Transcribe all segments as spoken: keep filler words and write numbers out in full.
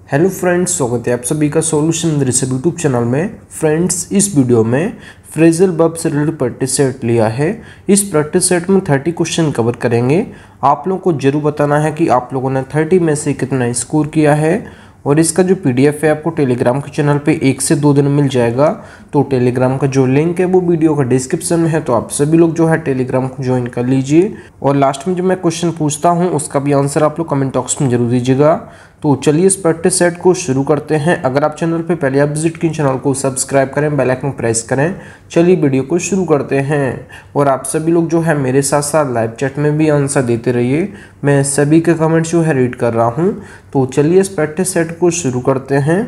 Hello friends, स्वागत है आप सभी का सॉल्यूशन रिसर्च यूट्यूब चैनल में। फ्रेंड्स, इस वीडियो में फ्रेजल वर्ब से रिलेटेड प्रैक्टिस सेट लिया है। इस प्रैक्टिस सेट में तीस क्वेश्चन कवर करेंगे। आप लोगों को जरूर बताना है कि आप लोगों ने तीस में से कितना स्कोर किया है। और इसका जो पीडीएफ है आपको टेलीग्राम के चैनल पे एक से दो दिन में मिल जाएगा। तो टेलीग्राम का जो लिंक है वो वीडियो का डिस्क्रिप्शन में है, तो आप सभी लोग जो है टेलीग्राम को ज्वाइन कर लीजिए। और लास्ट में जो मैं क्वेश्चन पूछता हूँ उसका भी आंसर आप लोग कमेंट बॉक्स में जरूर दीजिएगा। तो चलिए इस प्रैक्टिस सेट को शुरू करते हैं। अगर आप चैनल पे पहले आप विजिट की चैनल को सब्सक्राइब करें, बेल आइकन प्रेस करें। चलिए वीडियो को शुरू करते हैं। और आप सभी लोग जो है मेरे साथ साथ लाइव चैट में भी आंसर देते रहिए। मैं सभी के कमेंट्स जो है रीड कर रहा हूँ। तो चलिए इस प्रैक्टिस सेट को शुरू करते हैं।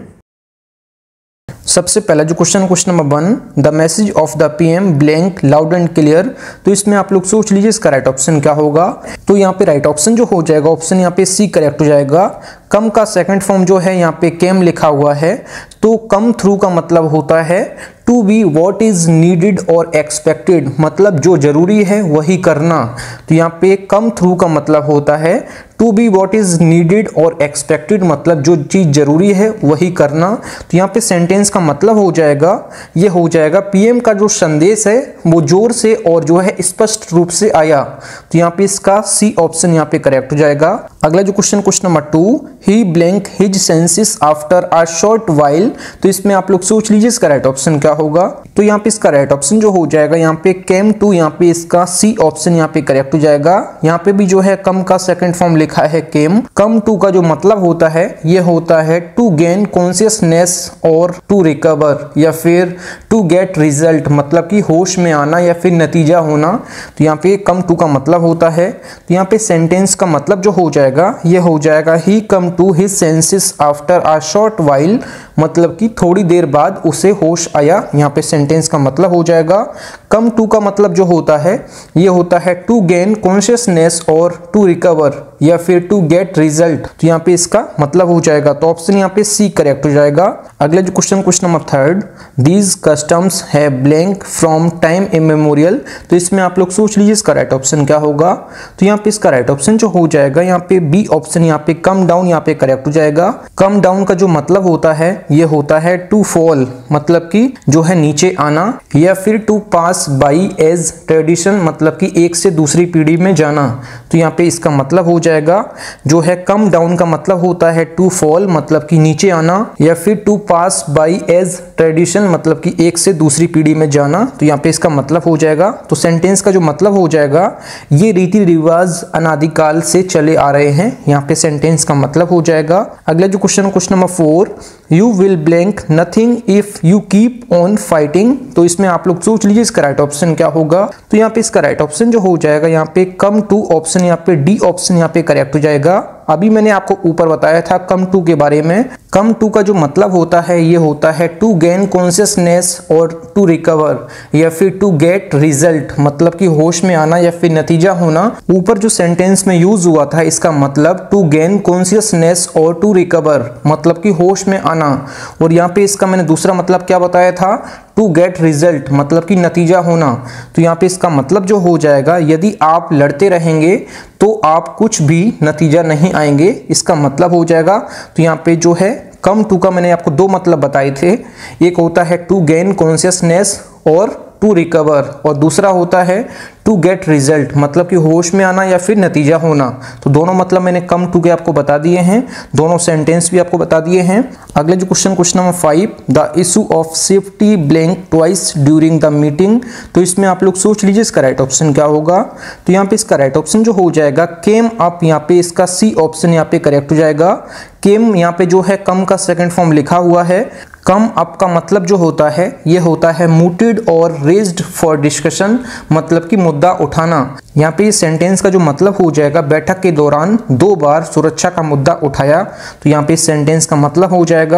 सबसे पहला जो question question number one, the message of the PM blank loud and clear. तो इसमें आप लोग सोच लीजिए इसका राइट ऑप्शन क्या होगा। तो यहाँ पे राइट ऑप्शन जो हो जाएगा, ऑप्शन यहाँ पे सी करेक्ट हो जाएगा। कम का सेकंड फॉर्म जो है यहाँ पे केम लिखा हुआ है। तो कम थ्रू का मतलब होता है to be what is needed और एक्सपेक्टेड, मतलब जो जरूरी है वही करना। तो यहाँ पे कम थ्रू का मतलब होता है to be what is needed और एक्सपेक्टेड, मतलब जो चीज जरूरी है वही करना। तो यहाँ पे सेंटेंस का मतलब हो जाएगा, ये हो जाएगा पीएम का जो संदेश है वो जोर से और जो है स्पष्ट रूप से आया। तो यहाँ पे इसका सी ऑप्शन यहाँ पे करेक्ट हो जाएगा। अगला जो question question number two, he blank his senses after a short while. तो इसमें आप लोग सोच लीजिए इसका राइट ऑप्शन क्या होगा। तो यहाँ पे इसका राइट ऑप्शन जो हो जाएगा यहाँ पे केम टू, यहाँ पे इसका सी ऑप्शन यहाँ पे करेक्ट हो जाएगा। यहाँ पे भी जो है कम का सेकंड फॉर्म लिखा है केम। कम टू का जो मतलब होता है ये होता है टू गेन कॉन्शियसनेस और टू रिकवर, या फिर टू गेट रिजल्ट, मतलब कि होश में आना या फिर नतीजा होना। तो यहाँ पे कम टू का मतलब होता है। तो यहाँ पे सेंटेंस का मतलब जो हो जाएगा ये हो जाएगा he come to his senses after a short while, मतलब कि थोड़ी देर बाद उसे होश आया। यहाँ पे सेंटेंस का मतलब हो जाएगा। कम टू का मतलब जो होता है ये होता है टू गेन कॉन्शियसनेस और टू रिकवर, या फिर टू गेट रिजल्ट। तो यहाँ पे इसका मतलब हो जाएगा। तो ऑप्शन यहाँ पे सी करेक्ट हो जाएगा। अगला जो question question number third, these customs है ब्लैंक फ्रॉम टाइम इमेमोरियल। तो इसमें आप लोग सोच लीजिए इसका राइट ऑप्शन क्या होगा। तो यहाँ पे इसका राइट ऑप्शन जो हो जाएगा यहाँ पे बी ऑप्शन, यहाँ पे कम डाउन यहाँ पे करेक्ट हो जाएगा। कम डाउन का जो मतलब होता है ये होता है टू फॉल, मतलब कि जो है नीचे आना, या फिर to pass by as tradition, मतलब कि एक से दूसरी पीढ़ी में जाना। तो यहाँ पे इसका मतलब हो जाएगा जो है कम डाउन का मतलब होता है टू फॉल, मतलब कि नीचे आना, या फिर to pass by as tradition, मतलब कि एक से दूसरी पीढ़ी में जाना। तो यहाँ पे इसका मतलब हो जाएगा। तो सेंटेंस का जो मतलब हो जाएगा ये रीति रिवाज अनादिकाल से चले आ रहे हैं। यहाँ पे सेंटेंस का मतलब हो जाएगा। अगला जो question question number four, you will blank nothing if you keep on fighting. तो इसमें आप लोग सोच लीजिए इसका राइट ऑप्शन क्या होगा। तो यहाँ पे इसका राइट ऑप्शन जो हो जाएगा यहाँ पे कम टू ऑप्शन, यहाँ पे डी ऑप्शन यहाँ पे करेक्ट हो जाएगा। अभी मैंने आपको ऊपर बताया था कम टू के बारे में। कम टू का जो मतलब होता है ये होता है टू गेन कॉन्शियसनेस और टू रिकवर, या फिर टू गेट रिजल्ट, मतलब कि होश में आना या फिर नतीजा होना। ऊपर जो सेंटेंस में यूज हुआ था इसका मतलब टू गेन कॉन्शियसनेस और टू रिकवर, मतलब कि होश में आना। और यहाँ पे इसका मैंने दूसरा मतलब क्या बताया था, टू गेट रिजल्ट, मतलब कि नतीजा होना। तो यहाँ पे इसका मतलब जो हो जाएगा यदि आप लड़ते रहेंगे तो आप कुछ भी नतीजा नहीं आएंगे, इसका मतलब हो जाएगा। तो यहाँ पे जो है कम टू का मैंने आपको दो मतलब बताए थे। एक होता है टू गेन कॉन्शियसनेस और टू रिकवर, और दूसरा होता है टू गेट रिजल्ट, मतलब कि होश में आना या फिर नतीजा होना। तो दोनों मतलब मैंने कम टू के आपको बता दिए हैं, दोनों सेंटेंस भी आपको बता दिए हैं। अगले जो question question number five, the issue of safety blank twice during the meeting. तो इसमें आप लोग सोच लीजिए इसका राइट ऑप्शन क्या होगा। तो यहाँ पे इसका राइट ऑप्शन जो हो जाएगा केम अप, यहाँ पे इसका सी ऑप्शन यहाँ पे करेक्ट हो जाएगा। केम यहाँ पे जो है कम का सेकंड फॉर्म लिखा हुआ है। कम अप का मतलब जो होता है ये होता है मूटेड और रेज्ड फॉर डिस्कशन, मतलब कि मुद्दा उठाना। यहाँ पे इस सेंटेंस का जो मतलब हो जाएगा बैठक के दौरान दो बार सुरक्षा का मुद्दा उठाया। तो यहाँ पे इस सेंटेंस का मतलब हो जाएगा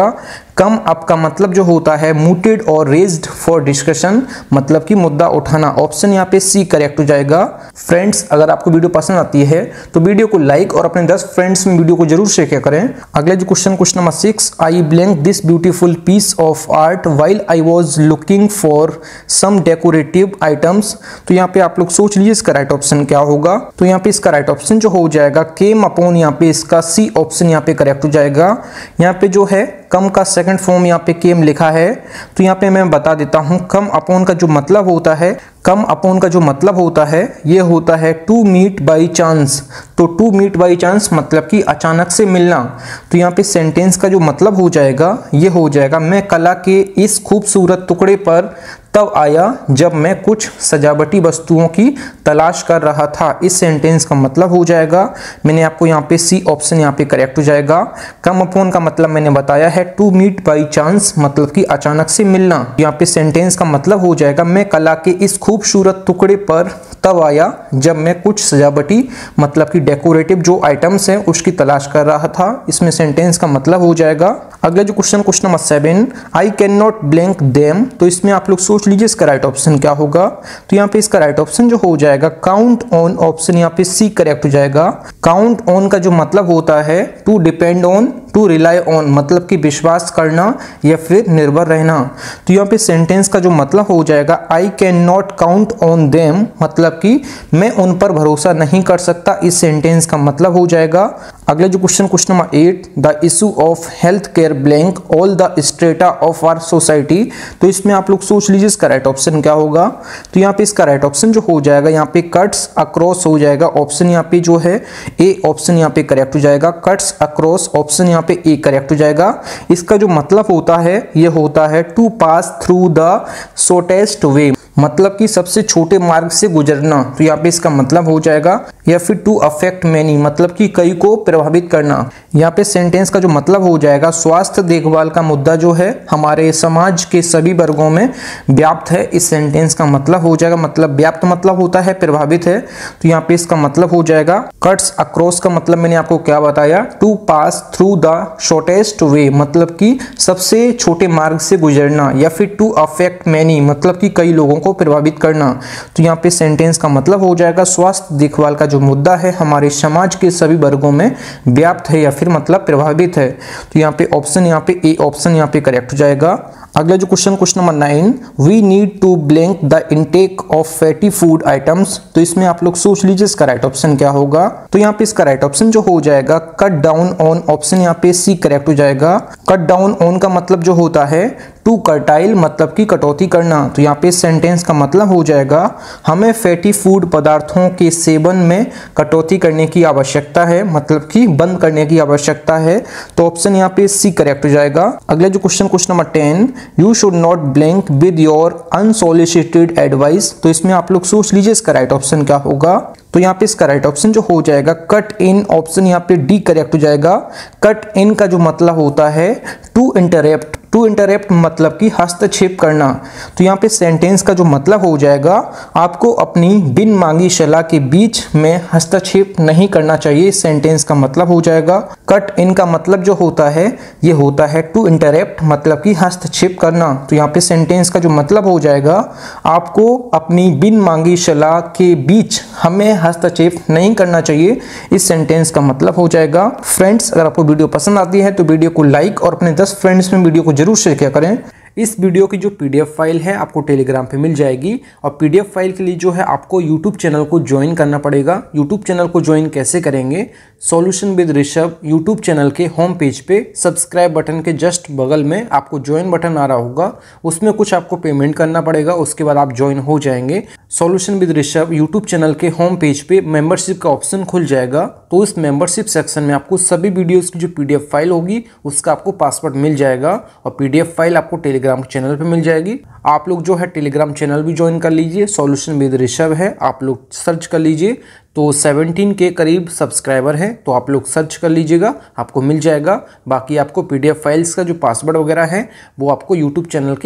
कम अप का मतलब जो होता है मूटेड और रेज्ड फॉर डिस्कशन, मतलब कि मुद्दा उठाना। ऑप्शन यहाँ पे सी करेक्ट हो जाएगा। फ्रेंड्स, अगर आपको वीडियो पसंद आती है तो वीडियो को लाइक और अपने दस फ्रेंड्स में वीडियो को जरूर शेयर किया करें। अगला जो question question number six, I blank this beautiful piece of art while I was looking for some decorative items. तो यहाँ पे आप लोग सोच लीजिए इसका राइट ऑप्शन क्या होगा। तो यहाँ पे इसका राइट ऑप्शन जो हो जाएगा केम अपॉन, यहाँ पे इसका सी ऑप्शन यहाँ पे करेक्ट हो जाएगा। यहाँ पे जो है कम का सेकंड फॉर्म यहाँ पे केम लिखा है, तो यहाँ पे मैं बता देता हूँ कम अपॉन का जो मतलब होता है, कम अपॉन का जो मतलब होता है ये होता है टू मीट बाई चांस। तो टू मीट बाई चांस मतलब कि अचानक से मिलना। तो यहाँ पे सेंटेंस का जो मतलब हो जाएगा ये हो जाएगा मैं कला के इस खूबसूरत टुकड़े पर तब आया जब मैं कुछ सजावटी वस्तुओं की तलाश कर रहा था। इस सेंटेंस का मतलब हो जाएगा, मैंने आपको यहाँ पे सी ऑप्शन यहाँ पे करेक्ट हो जाएगा। कम अपॉन का मतलब मैंने बताया है टू मीट बाई चांस, मतलब कि अचानक से मिलना। यहाँ पे सेंटेंस का मतलब हो जाएगा मैं कला के इस खूबसूरत टुकड़े पर तब आया जब मैं कुछ सजावटी मतलब कि डेकोरेटिव जो आइटम्स हैं उसकी तलाश कर रहा था। इसमें सेंटेंस का मतलब हो जाएगा। अगला जो question question number seven, I can not blank them. तो इसमें आप लोग सोच लीजिए इसका राइट ऑप्शन क्या होगा। तो यहाँ पे इसका राइट ऑप्शन जो हो जाएगा काउंट ऑन, ऑप्शन यहाँ पे सी करेक्ट हो जाएगा। काउंट ऑन का जो मतलब होता है to depend on, to rely on, मतलब कि विश्वास करना या फिर निर्भर रहना। तो यहाँ पे सेंटेंस का जो मतलब हो जाएगा I can not count on them, मतलब कि मैं उन पर भरोसा नहीं कर सकता। इस सेंटेंस का मतलब हो जाएगा। अगला जो question question number eight, the issue of health care blank all the strata of our society. तो इसमें आप लोग सोच लीजिए इसका राइट ऑप्शन क्या होगा। तो यहाँ पे इसका राइट ऑप्शन जो हो जाएगा यहाँ पे कट्स अक्रॉस हो जाएगा। ऑप्शन यहाँ पे जो है ए ऑप्शन यहाँ पे करेक्ट हो जाएगा। कट्स अक्रॉस ऑप्शन यहाँ पे ए करेक्ट हो जाएगा। इसका जो मतलब होता है ये होता है to pass through the shortest way, मतलब कि सबसे छोटे मार्ग से गुजरना। तो यहाँ पे इसका मतलब हो जाएगा, या फिर टू अफेक्ट मैनी, मतलब कि कई को प्रभावित करना। यहाँ पे सेंटेंस का जो मतलब हो जाएगा स्वास्थ्य देखभाल का मुद्दा जो है हमारे समाज के सभी वर्गों में व्याप्त है। इस सेंटेंस का मतलब हो जाएगा, मतलब व्याप्त मतलब होता है प्रभावित है। तो यहाँ पे इसका मतलब हो जाएगा कट्स अक्रॉस का मतलब मैंने आपको क्या बताया, to pass through the shortest way, मतलब कि सबसे छोटे मार्ग से गुजरना, या फिर टू अफेक्ट मैनी, मतलब कि कई लोगों को प्रभावित करना। तो यहाँ पे सेंटेंस का मतलब हो जाएगा स्वास्थ्य देखभाल का जो मुद्दा है हमारे समाज के सभी वर्गों में व्याप्त है या फिर मतलब प्रभावित है। तो यहाँ पे ऑप्शन यहाँ पे ए ऑप्शन यहाँ पे करेक्ट हो जाएगा। अगला जो question question number nine, we need to blank the intake of fatty food items. तो इसमें आप लोग सोच लीजिए इसका राइट ऑप्शन क्या होगा। तो यहाँ पे इसका राइट ऑप्शन जो हो जाएगा कट डाउन ऑन, ऑप्शन यहाँ पे सी करेक्ट हो जाएगा। कट डाउन ऑन का मतलब जो होता है टू कर्टाइल, मतलब कि कटौती करना। तो यहाँ पे सेंटेंस का मतलब हो जाएगा हमें फैटी फूड पदार्थों के सेवन में कटौती करने की आवश्यकता है, मतलब कि बंद करने की आवश्यकता है। तो ऑप्शन यहाँ पे सी करेक्ट हो जाएगा। अगला जो question question number ten, you should not blank with your unsolicited advice. तो इसमें आप लोग सोच लीजिए इसका राइट ऑप्शन क्या होगा। तो यहाँ पे इसका राइट ऑप्शन जो हो जाएगा कट इन, ऑप्शन यहाँ पे डी करेक्ट हो जाएगा। कट इन का जो मतलब होता है टू इंटरप्ट, टू इंटरप्ट मतलब कि हस्तक्षेप करना। तो यहाँ पे सेंटेंस का जो मतलब हो जाएगा आपको अपनी बिन मांगी सलाह के बीच में हस्तक्षेप नहीं करना चाहिए। इस सेंटेंस का मतलब हो जाएगा कट इन का मतलब जो होता है ये होता है टू इंटरप्ट, मतलब कि हस्तक्षेप करना। तो यहाँ पे सेंटेंस का जो मतलब हो जाएगा आपको अपनी बिन मांगी सलाह के बीच हमें हस्तक्षेप नहीं करना चाहिए। इस सेंटेंस का मतलब हो जाएगा। फ्रेंड्स, अगर आपको वीडियो पसंद आती है तो वीडियो को लाइक और अपने दस फ्रेंड्स में वीडियो को जरूर शेयर किया करें। इस वीडियो की जो पीडीएफ फाइल है आपको टेलीग्राम पे मिल जाएगी, और पीडीएफ फाइल के लिए जो है आपको यूट्यूब चैनल को ज्वाइन करना पड़ेगा। यूट्यूब चैनल को ज्वाइन कैसे करेंगे, solution with Rishabh YouTube channel के होम पेज पे सब्सक्राइब बटन के जस्ट बगल में आपको ज्वाइन बटन आ रहा होगा, उसमें कुछ आपको पेमेंट करना पड़ेगा, उसके बाद आप ज्वाइन हो जाएंगे। Solution with Rishabh YouTube channel के होम पेज पे मेंबरशिप का ऑप्शन खुल जाएगा, तो इस मेंबरशिप सेक्शन में आपको सभी वीडियोस की जो पीडीएफ फाइल होगी उसका आपको पासवर्ड मिल जाएगा, और पीडीएफ फाइल आपको टेलीग्राम चैनल पे मिल जाएगी। आप लोग जो है टेलीग्राम चैनल भी ज्वाइन कर लीजिए, सॉल्यूशन विद ऋषभ है, आप लोग सर्च कर लीजिए। तो सत्रह के करीब सब्सक्राइबर हैं, तो आप लोग सर्च कर लीजिएगा, आपको मिल जाएगा। बाकी आपको पीडीएफ फाइल्स का जो पासवर्ड वगैरह है वो आपको यूट्यूब चैनल के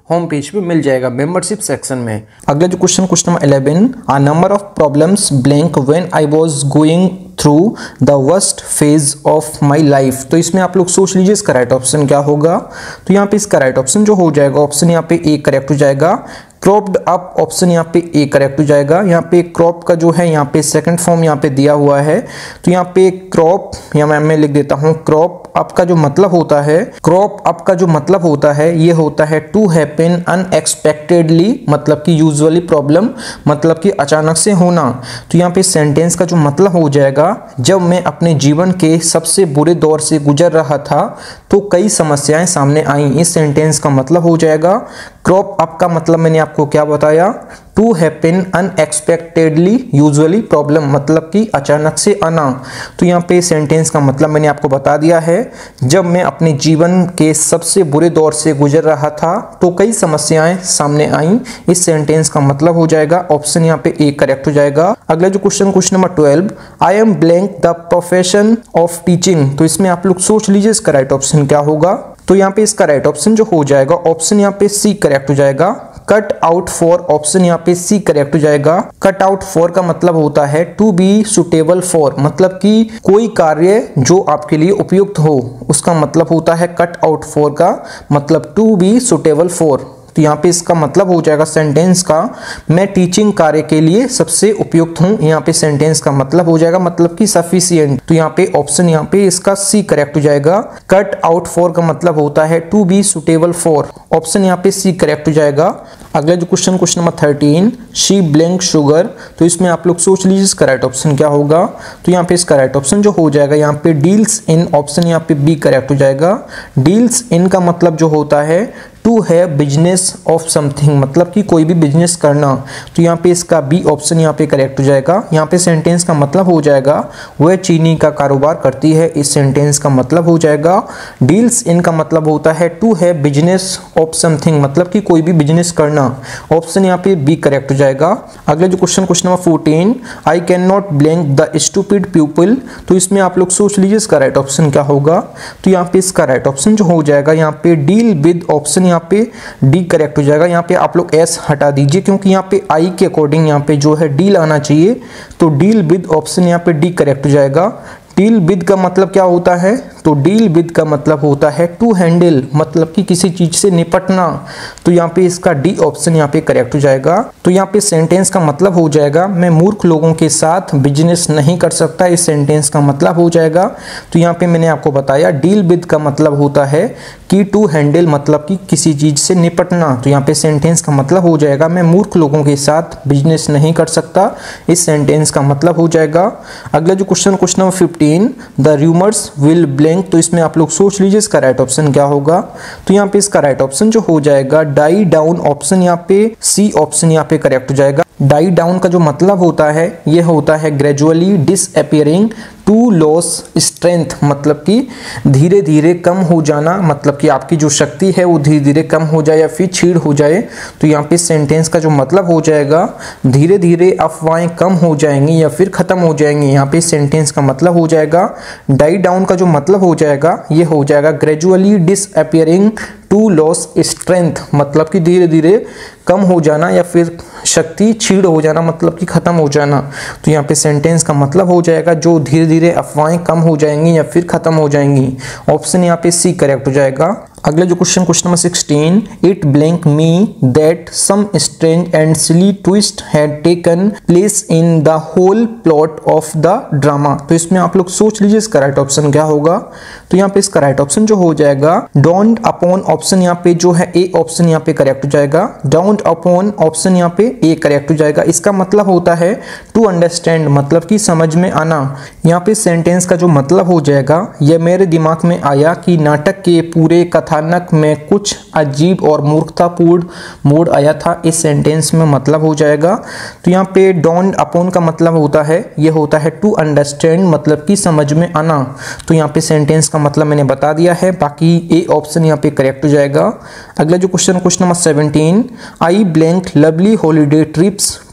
होम पेज पे मिल जाएगा मेंबरशिप सेक्शन में। अगला जो question question number eleven, a number of problems blank when I was going through the worst phase of my life. तो इसमें आप लोग सोच लीजिए इसका राइट ऑप्शन क्या होगा। तो यहाँ पे इसका राइट ऑप्शन जो हो जाएगा, ऑप्शन यहाँ पे ए करेक्ट हो जाएगा। क्रॉप्ड अप ऑप्शन यहाँ पे ए करेक्ट हो जाएगा। यहाँ पे क्रॉप का जो है यहाँ पे सेकंड फॉर्म यहाँ पे दिया हुआ है, तो यहाँ पे क्रॉप यहाँ मैं, मैं लिख देता हूँ क्रॉप अप का जो मतलब होता है, क्रॉप अप का जो मतलब होता है ये होता है टू हैपन अनएक्सपेक्टेडली, मतलब कि यूजुअली प्रॉब्लम मतलब कि अचानक से होना। तो यहाँ पे सेंटेंस का जो मतलब हो जाएगा, जब मैं अपने जीवन के सबसे बुरे दौर से गुजर रहा था तो कई समस्याएं सामने आई। इस सेंटेंस का मतलब हो जाएगा क्रॉप अप का मतलब मैंने आपको क्या बताया, to happen unexpectedly usually problem मतलब कि अचानक से आना। तो यहाँ पे सेंटेंस का मतलब मैंने आपको बता दिया है, जब मैं अपने जीवन के सबसे बुरे दौर से गुजर रहा था तो कई समस्याएं सामने आई। इस सेंटेंस का मतलब हो जाएगा ऑप्शन यहाँ पे ए करेक्ट हो जाएगा। अगला जो question question number twelve, I am blank the profession of teaching. तो इसमें आप लोग सोच लीजिए इसका राइट ऑप्शन क्या होगा। तो यहाँ पे इसका राइट ऑप्शन जो हो जाएगा, ऑप्शन यहाँ पे सी करेक्ट हो जाएगा। कट आउट फॉर ऑप्शन यहाँ पे सी करेक्ट हो जाएगा। कट आउट फॉर का मतलब होता है टू बी सुटेबल फॉर, मतलब कि कोई कार्य जो आपके लिए उपयुक्त हो, उसका मतलब होता है कट आउट फॉर का मतलब टू बी सुटेबल फॉर। तो यहाँ पे इसका मतलब हो जाएगा सेंटेंस का, मैं टीचिंग कार्य के लिए सबसे उपयुक्त हूँ। यहाँ पे सेंटेंस का मतलब हो जाएगा मतलब कि सफिशिएंट। तो यहाँ पे ऑप्शन यहाँ पे इसका सी करेक्ट हो जाएगा। कट आउट फॉर का मतलब होता है to be suitable for, option यहाँ पे सी करेक्ट हो जाएगा। अगला जो question question number thirteen, she blank sugar. तो इसमें आप लोग सोच लीजिए इसका राइट ऑप्शन क्या होगा। तो यहाँ पे इसका राइट ऑप्शन जो हो जाएगा, यहाँ पे डील्स इन, ऑप्शन यहाँ पे बी करेक्ट हो जाएगा। डील्स इन का मतलब जो होता है टू है बिजनेस ऑफ समथिंग, मतलब कि कोई भी बिजनेस करना। तो यहाँ पे इसका बी ऑप्शन यहाँ पे करेक्ट हो जाएगा। यहाँ पे सेंटेंस का मतलब हो जाएगा वह चीनी का कारोबार करती है। इस सेंटेंस का मतलब हो जाएगा डील्स इन का मतलब होता है टू है बिजनेस ऑफ समथिंग, मतलब कि कोई भी बिजनेस करना। ऑप्शन यहाँ पे बी करेक्ट हो जाएगा। अगला जो question question number fourteen, I can not blank the stupid people. तो इसमें आप लोग सोच लीजिए इसका राइट ऑप्शन क्या होगा। तो यहाँ पे इसका राइट ऑप्शन जो हो जाएगा, यहाँ पे डील विद, ऑप्शन यहाँ पे डी करेक्ट हो जाएगा। यहाँ पे आप लोग एस हटा दीजिए क्योंकि यहाँ पे आई के अकॉर्डिंग यहाँ पे जो है डील आना चाहिए। तो डील विद, ऑप्शन यहाँ पे डी करेक्ट हो जाएगा। डील विद का मतलब क्या होता है, तो डील विद का मतलब होता है टू हैंडल, मतलब कि किसी चीज से निपटना। तो यहाँ पे इसका डी ऑप्शन यहाँ पे करेक्ट हो जाएगा। तो यहाँ पे सेंटेंस का मतलब हो जाएगा मैं मूर्ख लोगों के साथ बिजनेस नहीं कर सकता। इस सेंटेंस का मतलब हो जाएगा, तो यहाँ पे मैंने आपको बताया डील विद का मतलब होता है कि टू हैंडल, मतलब कि किसी चीज से निपटना। तो यहाँ पे सेंटेंस का मतलब हो जाएगा मैं मूर्ख लोगों के साथ बिजनेस नहीं कर सकता। इस सेंटेंस का मतलब हो जाएगा। अगला जो question question number fifteen, the rumours will blank. तो इसमें आप लोग सोच लीजिए इसका राइट ऑप्शन क्या होगा। तो यहाँ पे इसका राइट ऑप्शन जो हो जाएगा डाई डाउन, ऑप्शन यहाँ पे सी ऑप्शन यहाँ पे करेक्ट हो जाएगा। डाई डाउन का जो मतलब होता है ये होता है gradually disappearing to loss strength, मतलब कि धीरे धीरे कम हो जाना, मतलब कि आपकी जो शक्ति है वो धीरे धीरे कम हो जाए या फिर छीड़ हो जाए। तो यहाँ पे सेंटेंस का जो मतलब हो जाएगा धीरे धीरे अफवाहें कम हो जाएंगी या फिर खत्म हो जाएंगी। यहाँ पे सेंटेंस का मतलब हो जाएगा डाई डाउन का जो मतलब हो जाएगा ये हो जाएगा gradually disappearing to loss strength, मतलब कि धीरे धीरे कम हो जाना या फिर शक्ति छीड़ हो जाना, मतलब कि खत्म हो जाना। तो यहाँ पे सेंटेंस का मतलब हो जाएगा जो धीरे धीरे अफवाहें कम हो जाएंगी या फिर खत्म हो जाएंगी। ऑप्शन यहाँ पे सी करेक्ट हो जाएगा। अगला जो question question number sixteen, it blank me that some strange and silly twist had taken place in the whole plot of the drama. तो इसमें आप लोग सोच लीजिए इसका राइट ऑप्शन क्या होगा। तो यहाँ पे इसका राइट ऑप्शन जो हो जाएगा डोंट अपॉन, ऑप्शन यहाँ पे जो है ए ऑप्शन यहाँ पे करेक्ट हो जाएगा। डाउन अपॉन, ऑप्शन यहाँ पे ए करेक्ट हो जाएगा। इसका मतलब होता है टू अंडरस्टैंड, मतलब कि समझ में आना। यहाँ पे सेंटेंस का जो मतलब हो जाएगा यह मेरे दिमाग में आया कि नाटक के पूरे कथानक में कुछ अजीब और मूर्खतापूर्ण मोड़ आया था। इस सेंटेंस में मतलब हो जाएगा। तो यहाँ पे डोंट अपॉन का मतलब होता है ये होता है टू अंडरस्टैंड, मतलब कि समझ में आना। तो यहाँ पे सेंटेंस का मतलब मैंने बता दिया है, बाकी ए ऑप्शन यहाँ पे करेक्ट हो जाएगा। अगला जो question question number seventeen, I blank lovely holiday trips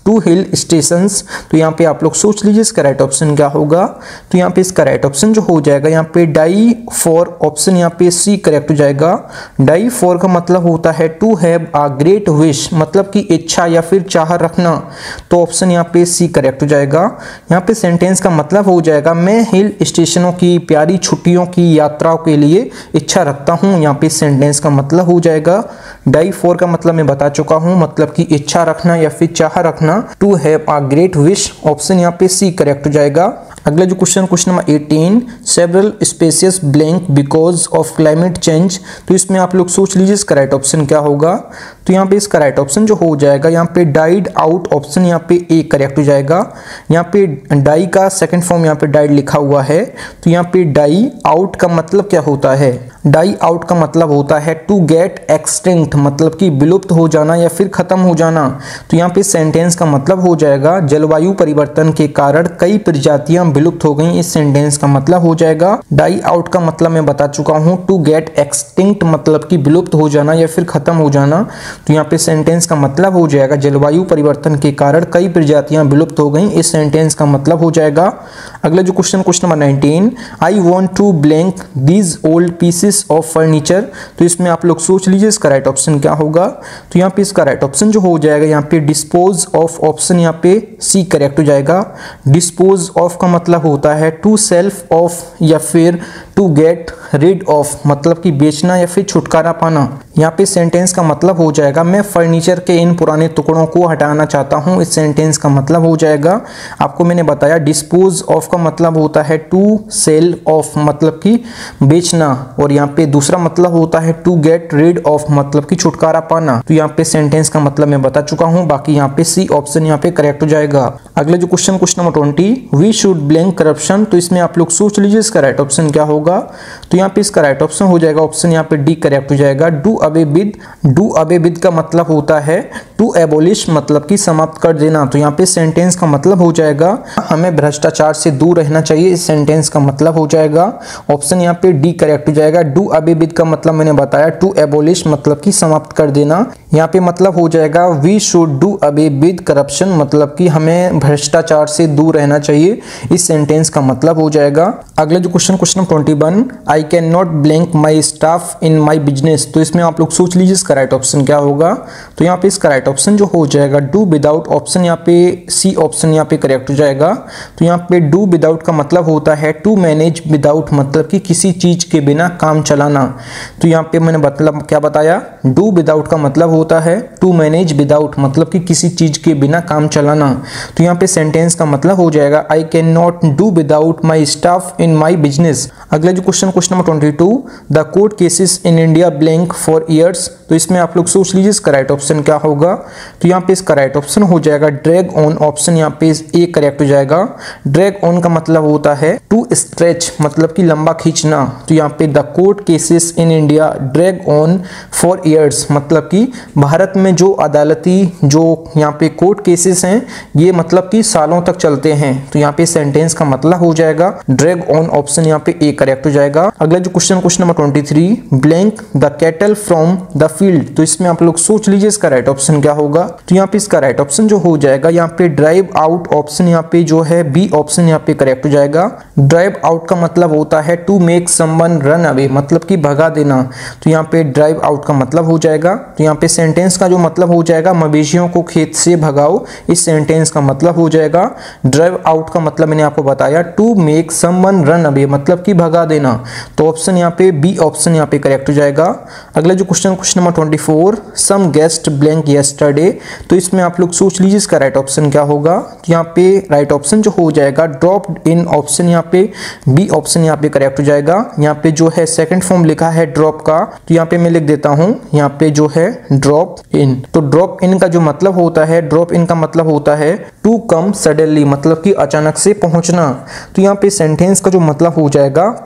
to hill stations. तो यहाँ पे आप लोग सोच लीजिए इसका राइट ऑप्शन क्या होगा। तो यहाँ पे इसका राइट ऑप्शन जो हो जाएगा यहाँ पे डाई फॉर, ऑप्शन यहाँ पे सी करेक्ट हो जाएगा। डाई फॉर का मतलब होता है to have a great wish, मतलब कि इच्छा या फिर चाह रखना। तो ऑप्शन यहाँ पे सी करेक्ट हो जाएगा। यहाँ पे सेंटेंस का मतलब हो जाएगा मैं हिल स्टेशनों की प्यारी छुट्टियों की यात्राओं के लिए इच्छा रखता हूँ। यहाँ पे सेंटेंस का मतलब हो जाएगा। डाई फॉर का मतलब मैं बता चुका हूँ, मतलब कि इच्छा रखना या फिर चाह रखना। To have a great wish, option यहाँ पे सी करेक्ट हो जाएगा। अगला जो question question number eighteen, several species blank because of climate change. तो इसमें आप लोग सोच लीजिए इसका राइट ऑप्शन क्या होगा। तो यहाँ पे इसका राइट ऑप्शन जो हो जाएगा यहाँ पे डाइड आउट, ऑप्शन यहाँ पे ए करेक्ट हो जाएगा। यहाँ पे डाई का सेकंड फॉर्म यहाँ पे डाइड लिखा हुआ है। तो यहाँ पे डाई आउट का मतलब क्या होता है। डाई आउट का मतलब होता है टू गेट एक्सटिंक्ट, मतलब कि विलुप्त हो जाना या फिर खत्म हो जाना। तो यहाँ पे सेंटेंस का मतलब हो जाएगा जलवायु परिवर्तन के कारण कई प्रजातियां विलुप्त हो गई। इस सेंटेंस का मतलब हो जाएगा। डाई आउट का मतलब मैं बता चुका हूँ, टू गेट एक्सटिंक्ट मतलब कि विलुप्त हो जाना या फिर खत्म हो जाना। तो यहाँ पे सेंटेंस का मतलब हो जाएगा जलवायु परिवर्तन के कारण कई प्रजातियां विलुप्त हो गई। इस सेंटेंस का मतलब हो जाएगा। अगला जो question question number nineteen, I want to blank these old pieces of furniture. तो इसमें आप लोग सोच लीजिए इसका राइट ऑप्शन क्या होगा। तो यहाँ पे इसका राइट ऑप्शन जो हो जाएगा यहाँ पे डिस्पोज ऑफ, ऑप्शन यहाँ पे सी करेक्ट हो जाएगा। डिस्पोज ऑफ का मतलब होता है टू सेल्फ ऑफ या फिर टू गेट रिड ऑफ, मतलब कि बेचना या फिर छुटकारा पाना। यहाँ पे सेंटेंस का मतलब हो जाएगा मैं फर्नीचर के इन पुराने टुकड़ों को हटाना चाहता हूँ। इस सेंटेंस का मतलब हो जाएगा, आपको मैंने बताया डिस्पोज ऑफ का मतलब होता है टू सेल ऑफ, मतलब कि बेचना, और यहाँ पे दूसरा मतलब होता है टू गेट रिड ऑफ, मतलब कि छुटकारा पाना। तो यहाँ पे सेंटेंस का मतलब मैं बता चुका हूँ, बाकी यहाँ पे सी ऑप्शन यहाँ पे करेक्ट हो जाएगा। अगला जो question question number twenty, we should blank corruption. तो इसमें आप लोग सोच लीजिए इसका राइट ऑप्शन क्या होगा। तो यहाँ पे इसका राइट ऑप्शन हो जाएगा, ऑप्शन यहाँ पे डी करेक्ट हो जाएगा। Do away with, do away with का मतलब होता है टू एबोलिश, मतलब कि समाप्त कर देना। तो यहाँ पे सेंटेंस का मतलब हो जाएगा हमें भ्रष्टाचार से दूर रहना चाहिए। इस सेंटेंस का मतलब हो जाएगा ऑप्शन यहाँ पे डी करेक्ट हो जाएगा। डू अवे विद का मतलब मैंने बताया टू एबोलिश, मतलब कि समाप्त कर देना। यहाँ पे मतलब हो जाएगा we should do away with corruption, मतलब कि हमें भ्रष्टाचार से दूर रहना चाहिए। इस सेंटेंस का मतलब हो जाएगा। अगला जो question question twenty one, I can not blank my staff in my business. तो इसमें आप लोग सोच लीजिए इसका राइट ऑप्शन क्या होगा। तो यहाँ पे इसका राइट ऑप्शन जो हो जाएगा डू विदाउट, ऑप्शन यहाँ पे सी ऑप्शन यहाँ पे करेक्ट हो जाएगा। तो यहाँ पे डू विदाउट का मतलब होता है टू मैनेज विदाउट, मतलब कि किसी चीज के बिना काम चलाना। तो यहाँ पे मैंने मतलब क्या बताया, डू विदाउट का मतलब होता है टू मैनेज विदाउट, मतलब कि किसी चीज के बिना काम चलाना। तो यहाँ पे सेंटेंस का मतलब हो जाएगा I can not do without my staff in my business. अगला जो question question number twenty two, the court cases in India blank for years. तो इसमें आप लोग सोच लीजिए इसका राइट ऑप्शन क्या होगा। तो यहाँ पे इसका राइट ऑप्शन हो जाएगा ड्रैग ऑन, ऑप्शन यहाँ पे ए करेक्ट हो जाएगा। ड्रैग ऑन का मतलब होता है टू स्ट्रेच, मतलब कि लंबा खींचना। तो यहाँ पे the court cases in India drag on for years, मतलब कि भारत में जो अदालती जो यहाँ पे कोर्ट केसेस हैं ये मतलब कि सालों तक चलते हैं। तो यहाँ पे सेंटेंस का मतलब हो जाएगा ड्रैग ऑन, ऑप्शन यहाँ पे ए करेक्ट हो जाएगा। अगला जो question question number twenty three, blank the cattle from the field. तो इसमें आप लोग सोच लीजिए इसका राइट ऑप्शन क्या होगा। तो यहाँ पे इसका राइट ऑप्शन जो हो जाएगा यहाँ पे ड्राइव आउट, ऑप्शन यहाँ पे जो है बी ऑप्शन यहाँ पे करेक्ट हो जाएगा। ड्राइव आउट का मतलब होता है to make someone run away, मतलब कि भगा देना। तो यहाँ पे ड्राइव आउट का मतलब हो जाएगा। तो यहाँ पे सेंटेंस का जो मतलब हो जाएगा मवेशियों को खेत से भगाओ। इस सेंटेंस का मतलब हो जाएगा। ड्राइव आउट का मतलब मैंने आपको बताया to make someone run away, मतलब कि भगा देना। तो ऑप्शन यहाँ पे बी ऑप्शन यहाँ पे करेक्ट हो जाएगा। अगला जो question question number twenty four, some guest blank yesterday. तो इसमें आप लोग सोच लीजिए इसका राइट ऑप्शन क्या होगा। तो यहाँ पे राइट ऑप्शन जो हो जाएगा ड्रॉप इन, ऑप्शन यहाँ पे बी ऑप्शन यहाँ पे करेक्ट हो जाएगा। यहाँ पे जो है सेकंड फॉर्म लिखा है ड्रॉप का, तो यहाँ पे मैं लिख देता हूँ यहाँ पे जो है ड्रॉप इन। तो ड्रॉप इन का जो मतलब होता है, ड्रॉप इन का मतलब होता है टू कम सडनली, मतलब कि अचानक से पहुंचना। तो यहाँ पे सेंटेंस का जो मतलब हो जाएगा कुछ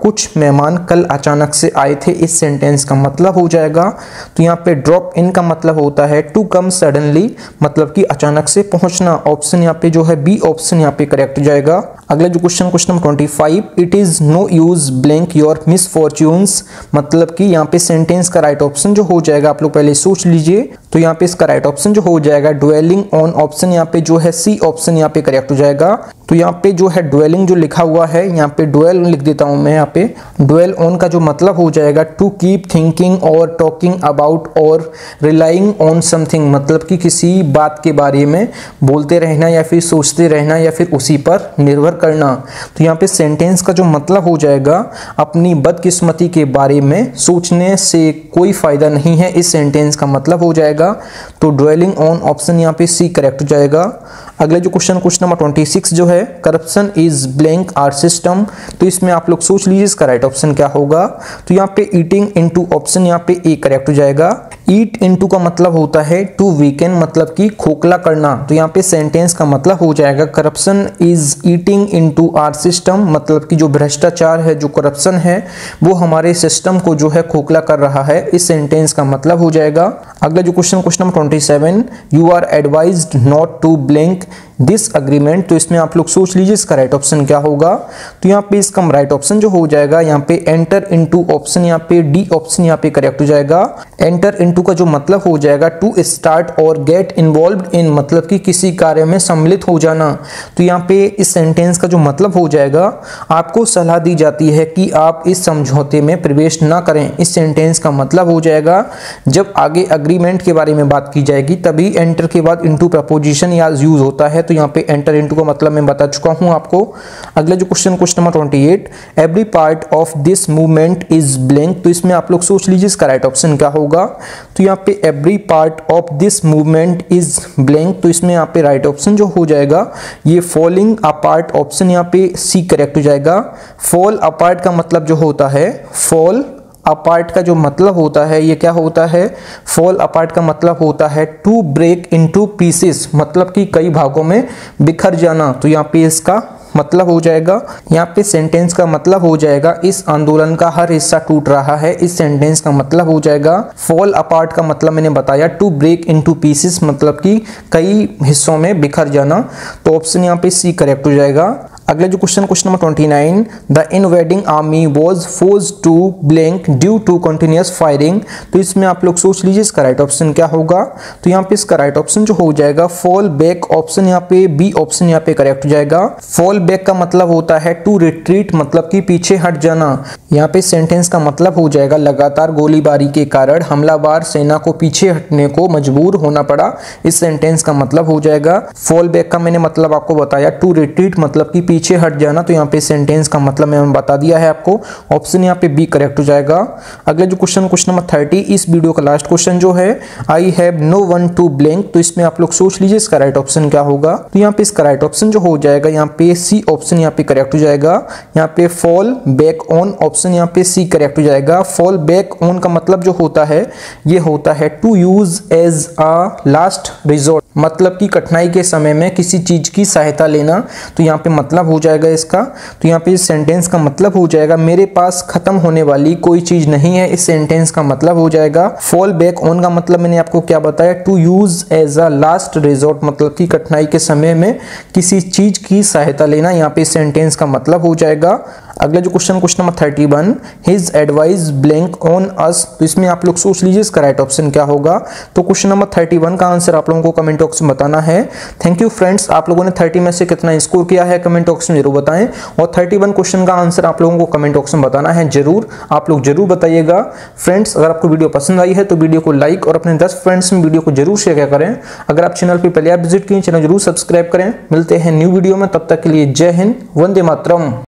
कुछ मेहमान कल अचानक से आए थे, इस सेंटेंस का मतलब हो जाएगा। तो यहाँ पे ड्रॉप इन का मतलब होता है टू कम सडनली, मतलब कि अचानक से पहुंचना। ऑप्शन यहाँ पे जो है बी ऑप्शन यहाँ पे करेक्ट हो जाएगा। अगला जो question question number twenty five, it is no use blank your misfortunes, मतलब कि यहाँ पे सेंटेंस का राइट ऑप्शन जो हो जाएगा आप लोग पहले सोच लीजिए। तो यहाँ पे इसका राइट ऑप्शन जो हो जाएगा ड्वेलिंग ऑन, ऑप्शन यहाँ पे जो है सी ऑप्शन यहाँ पे करेक्ट हो जाएगा। तो यहाँ पे जो है ड्वेलिंग जो लिखा हुआ है यहाँ पे ड्वेल लिख देता हूं मैं। यहाँ पे ड्वेल ऑन का जो मतलब हो जाएगा टू कीप थिंकिंग और टॉकिंग अबाउट और रिलाइंग ऑन समथिंग, मतलब कि किसी बात के बारे में बोलते रहना या फिर सोचते रहना या फिर उसी पर निर्भर करना। तो यहाँ पे सेंटेंस का जो मतलब हो जाएगा अपनी बदकिस्मती के बारे में सोचने से कोई फायदा नहीं है, इस सेंटेंस का मतलब हो जाएगा। तो ड्वेलिंग ऑन ऑप्शन यहाँ पे सी करेक्ट हो जाएगा। अगला जो question question number twenty six जो है, corruption is blank our system, तो इसमें आप लोग सोच लीजिए इसका राइट ऑप्शन क्या होगा। तो यहाँ पे ईटिंग इनटू ऑप्शन यहाँ पे ए करेक्ट हो जाएगा। ईट इनटू का मतलब होता है टू वीकन, मतलब कि खोखला करना। तो यहाँ पे सेंटेंस का मतलब हो जाएगा corruption is eating into our system, मतलब कि जो भ्रष्टाचार है, जो करप्शन है, वो हमारे सिस्टम को जो है खोखला कर रहा है, इस सेंटेंस का मतलब हो जाएगा। अगला जो question question number twenty seven, you are advised not to blank this agreement, तो इसमें आप लोग सोच लीजिए इसका राइट ऑप्शन क्या होगा। तो यहाँ पे इसका राइट ऑप्शन जो हो जाएगा यहाँ पे एंटर इनटू ऑप्शन यहाँ पे डी ऑप्शन यहाँ पे करेक्ट हो जाएगा। एंटर इनटू का जो मतलब हो जाएगा टू स्टार्ट और गेट इन्वॉल्व्ड इन, मतलब कि किसी कार्य में सम्मिलित हो जाना। तो यहाँ पे इस सेंटेंस का जो मतलब हो जाएगा आपको सलाह दी जाती है कि आप इस समझौते में प्रवेश ना करें, इस सेंटेंस का मतलब हो जाएगा। जब आगे अग्रीमेंट के बारे में बात की जाएगी तभी एंटर के बाद इनटू प्रपोजिशन या यूज होता है। तो यहाँ पे एंटर इनटू का मतलब मैं बता चुका हूं आपको। अगला जो question question number twenty eight, every part of this movement is blank, तो इसमें आप लोग सोच लीजिए इसका राइट ऑप्शन क्या होगा। तो यहाँ पे every part of this movement is blank, तो इसमें यहाँ पे राइट ऑप्शन जो हो जाएगा ये फॉलिंग अपार्ट, ऑप्शन यहाँ पे सी करेक्ट हो जाएगा। फॉल अपार्ट का मतलब जो होता है, फॉल अपार्ट का जो मतलब होता है ये क्या होता है, फॉल अपार्ट का मतलब होता है टू ब्रेक इनटू पीसेस, मतलब कि कई भागों में बिखर जाना। तो यहाँ पे इसका मतलब हो जाएगा, यहाँ पे सेंटेंस का मतलब हो जाएगा इस आंदोलन का हर हिस्सा टूट रहा है, इस सेंटेंस का मतलब हो जाएगा। फॉल अपार्ट का मतलब मैंने बताया टू ब्रेक इनटू पीसेस, मतलब कि कई हिस्सों में बिखर जाना। तो ऑप्शन यहाँ पे सी करेक्ट हो जाएगा। अगला जो question question number twenty nine, the invading army was forced to blank due to continuous firing, तो इसमें आप लोग सोच लीजिए इसका राइट ऑप्शन क्या होगा। तो यहाँ पे इसका राइट ऑप्शन जो हो जाएगा फॉल बैक, ऑप्शन यहाँ पे बी ऑप्शन यहाँ पे करेक्ट हो जाएगा। फॉल बैक का मतलब होता है टू रिट्रीट, मतलब कि पीछे हट जाना। यहाँ पे सेंटेंस का मतलब हो जाएगा लगातार गोलीबारी के कारण हमलावर सेना को पीछे हटने को मजबूर होना पड़ा, इस सेंटेंस का मतलब हो जाएगा। फॉल बैक का मैंने मतलब आपको बताया टू रिट्रीट, मतलब कि पीछे हट जाना। तो यहाँ पे सेंटेंस का मतलब मैंने बता दिया है आपको, ऑप्शन यहाँ पे बी करेक्ट हो जाएगा। अगला जो क्वेश्चन क्वेश्चन नंबर थर्टी, इस वीडियो का लास्ट क्वेश्चन जो है, I have no one to blank, तो इसमें आप लोग सोच लीजिए इसका राइट ऑप्शन क्या होगा। तो यहाँ पे इसका राइट ऑप्शन जो हो जाएगा यहाँ पे सी ऑप्शन यहाँ पे करेक्ट हो जाएगा। यहाँ पे फॉल बैक ऑन, ऑप्शन यहाँ पे सी करेक्ट हो जाएगा। फॉल बैक ऑन का मतलब जो होता है ये होता है to use as a last resort, मतलब कि कठिनाई के समय में किसी चीज की सहायता लेना। तो यहाँ पे मतलब हो जाएगा इसका। तो यहाँ पे इस सेंटेंस का मतलब हो जाएगा मेरे पास खत्म होने वाली कोई चीज नहीं है, इस सेंटेंस का मतलब हो जाएगा। फॉल बैक ऑन का मतलब मैंने आपको क्या बताया, to use as a last resort, मतलब कि कठिनाई के समय में किसी चीज की सहायता लेना, यहाँ पे सेंटेंस का मतलब हो जाएगा। अगला जो question question number thirty one, his advice blank on us, तो इसमें आप लोग सोच लीजिए इसका राइट ऑप्शन क्या होगा। तो क्वेश्चन नंबर थर्टी वन का आंसर आप लोगों को कमेंट बॉक्स में बताना है। थैंक यू फ्रेंड्स, आप लोगों ने थर्टी में से कितना स्कोर किया है कमेंट बॉक्स में जरूर बताएं, और थर्टी वन क्वेश्चन का आंसर आप लोगों को कमेंट बॉक्स में बताना है जरूर, आप लोग जरूर बताइएगा। फ्रेंड्स अगर आपको वीडियो पसंद आई है तो वीडियो को लाइक और अपने दस फ्रेंड्स में वीडियो को जरूर शेयर करें। अगर आप चैनल पर पहले आप विजिट किए, चैनल जरूर सब्सक्राइब करें। मिलते हैं न्यू वीडियो में, तब तक के लिए जय हिंद, वंदे मातरम।